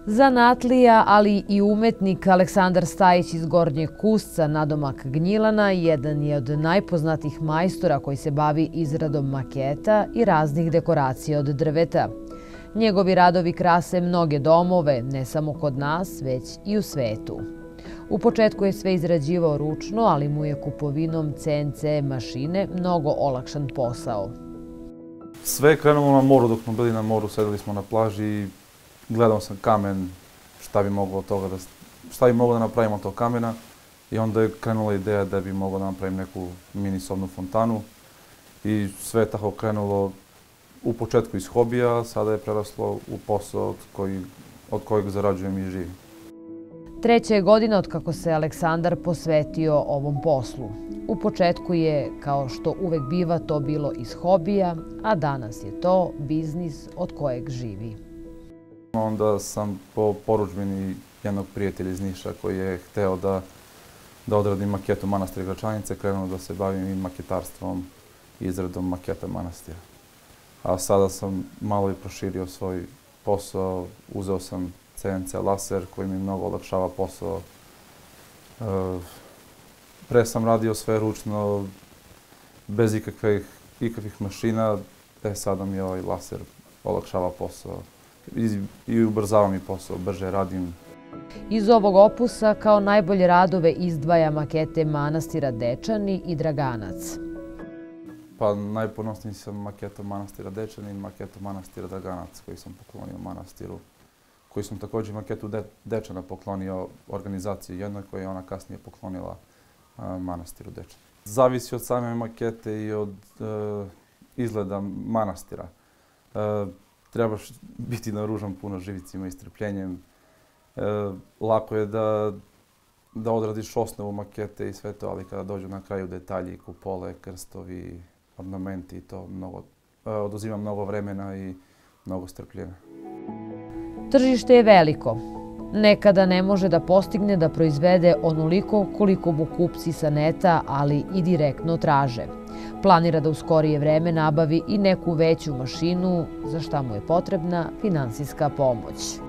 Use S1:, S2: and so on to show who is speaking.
S1: Zanatlija, ali i umetnik Aleksandar Stajić iz Gornjeg Kusca, nadomak Gnjilana, jedan je od najpoznatijih majstora koji se bavi izradom maketa i raznih dekoracija od drveta. Njegovi radovi krase mnoge domove, ne samo kod nas, već i u svetu. U početku je sve izrađivao ručno, ali mu je kupovinom CNC mašine mnogo olakšan posao.
S2: Sve je krenulo na moru, dok smo bili na moru, sedeli smo na plaži i gledao sam kamen, šta bi moglo da napravimo od tog kamena. I onda je krenula ideja da bi mogao da napravim neku mini sobnu fontanu. I sve je tako krenulo u početku iz hobija, a sada je preraslo u posao od kojeg zarađujem i živim.
S1: Treća je godina od kako se Aleksandar posvetio ovom poslu. U početku je, kao što uvek biva, to bilo iz hobija, a danas je to biznis od kojeg živi.
S2: Onda sam po porudžbini jednog prijatelja iz Niša koji je hteo da odradim maketu manastira Gračanice, krenuo da se bavim i maketarstvom i izradom maketa manastira. A sada sam malo i proširio svoj posao, uzeo sam CNC laser koji mi mnogo olakšava posao. Pre sam radio sve ručno, bez ikakvih mašina, sada mi ovaj laser olakšava posao i ubrzava mi posao, brže radim.
S1: Iz ovog opusa kao najbolje radove izdvaja makete manastira Dečani i Draganac.
S2: Pa najponosniji sam maketom manastira Dečani i maketom manastira Draganac koji sam poklonio manastiru, koji sam također maketu Dečana poklonio organizaciji jednoj koja je ona kasnije poklonila manastiru Dečani. Zavisi od same makete i od izgleda manastira. Trebaš biti naoružan puno živicima i strpljenjem. Lako je da odradiš osnovu makete i sve to, ali kada dođu na kraju detalji, kupole, krstovi, ornamenti, to oduzima mnogo vremena i mnogo strpljenja.
S1: Tržište je veliko. Nekada ne može da postigne da proizvede onoliko koliko mu kupci sa neta, ali i direktno traže. Planira da u skorije vreme nabavi i neku veću mašinu, za šta mu je potrebna finansijska pomoć.